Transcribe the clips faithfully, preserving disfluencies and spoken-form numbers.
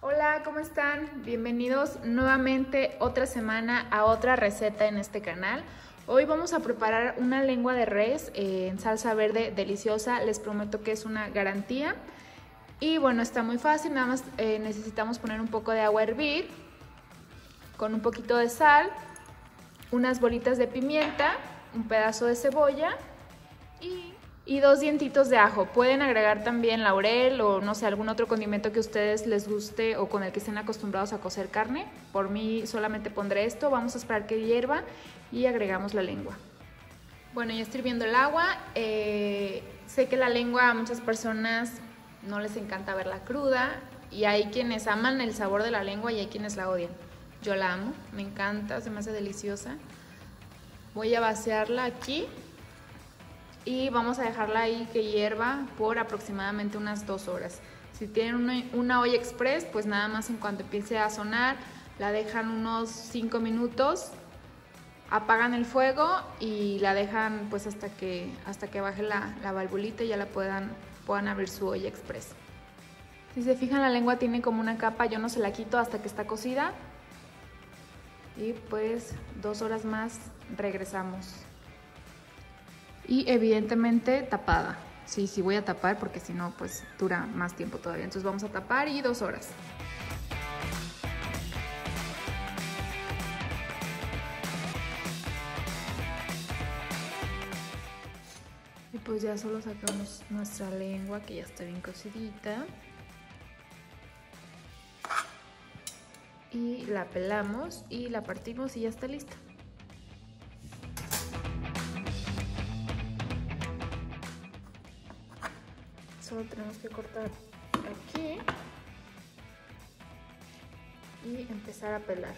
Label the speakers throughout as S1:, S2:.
S1: Hola, ¿cómo están? Bienvenidos nuevamente otra semana a otra receta en este canal. Hoy vamos a preparar una lengua de res en salsa verde deliciosa, les prometo que es una garantía. Y bueno, está muy fácil, nada más eh, necesitamos poner un poco de agua a hervir con un poquito de sal, unas bolitas de pimienta, un pedazo de cebolla y... y dos dientitos de ajo. Pueden agregar también laurel o no sé, algún otro condimento que a ustedes les guste o con el que estén acostumbrados a cocer carne. Por mí solamente pondré esto. Vamos a esperar que hierva y agregamos la lengua. Bueno, ya está hirviendo el agua. Eh, sé que la lengua a muchas personas no les encanta verla cruda y hay quienes aman el sabor de la lengua y hay quienes la odian. Yo la amo, me encanta, se me hace deliciosa. Voy a vaciarla aquí. Y vamos a dejarla ahí que hierva por aproximadamente unas dos horas. Si tienen una, una olla express, pues nada más en cuanto empiece a sonar, la dejan unos cinco minutos, apagan el fuego y la dejan pues hasta que, hasta que baje la, la valvulita y ya la puedan, puedan abrir su olla express. Si se fijan, la lengua tiene como una capa, yo no se la quito hasta que está cocida. Y pues dos horas más regresamos. Y evidentemente tapada. Sí, sí voy a tapar porque si no pues dura más tiempo todavía. Entonces vamos a tapar y dos horas. Y pues ya solo sacamos nuestra lengua que ya está bien cocidita. Y la pelamos y la partimos y ya está lista. Solo tenemos que cortar aquí y empezar a pelar.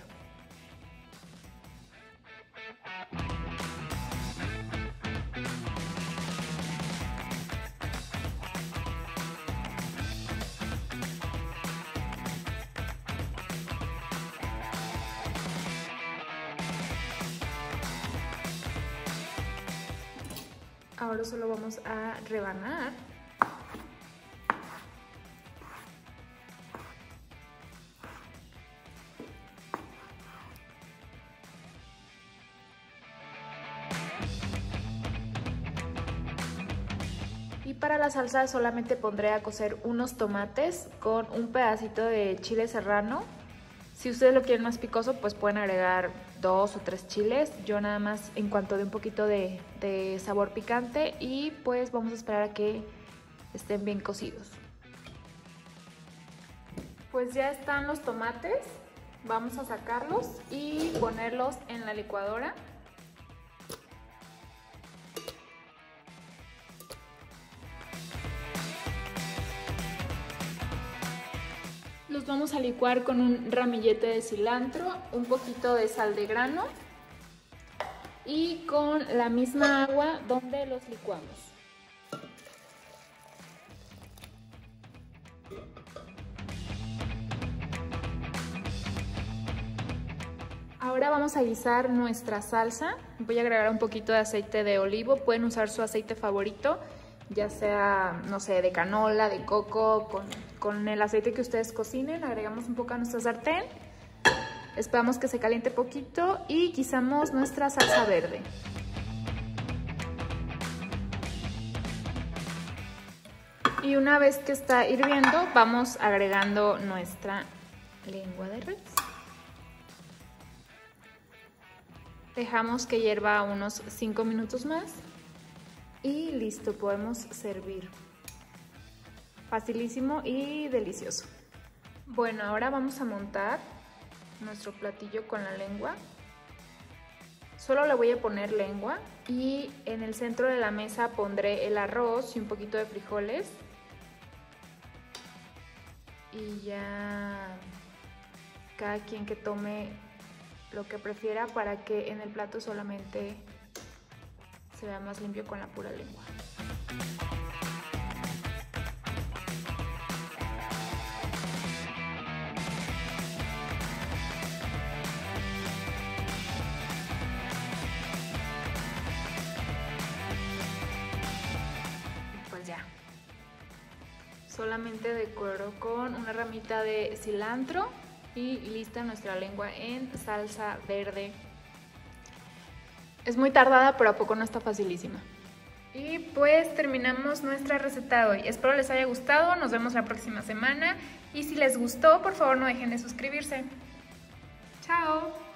S1: Ahora solo vamos a rebanar. Y para la salsa solamente pondré a cocer unos tomates con un pedacito de chile serrano. Si ustedes lo quieren más picoso, pues pueden agregar dos o tres chiles. Yo nada más en cuanto de un poquito de, de sabor picante y pues vamos a esperar a que estén bien cocidos. Pues ya están los tomates. Vamos a sacarlos y ponerlos en la licuadora. Los vamos a licuar con un ramillete de cilantro, un poquito de sal de grano y con la misma agua donde los licuamos. Ahora vamos a guisar nuestra salsa. Voy a agregar un poquito de aceite de olivo, pueden usar su aceite favorito, ya sea, no sé, de canola, de coco, con, con el aceite que ustedes cocinen. Agregamos un poco a nuestra sartén, esperamos que se caliente poquito y guisamos nuestra salsa verde. Y una vez que está hirviendo, vamos agregando nuestra lengua de res. Dejamos que hierva unos cinco minutos más. Y listo, podemos servir. Facilísimo y delicioso. Bueno, ahora vamos a montar nuestro platillo con la lengua. Solo le voy a poner lengua y en el centro de la mesa pondré el arroz y un poquito de frijoles. Y ya cada quien que tome lo que prefiera para que en el plato solamente se vea más limpio con la pura lengua. Pues ya. Solamente decoro con una ramita de cilantro y lista nuestra lengua en salsa verde. Es muy tardada, pero a poco no está facilísima. Y pues terminamos nuestra receta de hoy. Espero les haya gustado, nos vemos la próxima semana. Y si les gustó, por favor no dejen de suscribirse. ¡Chao!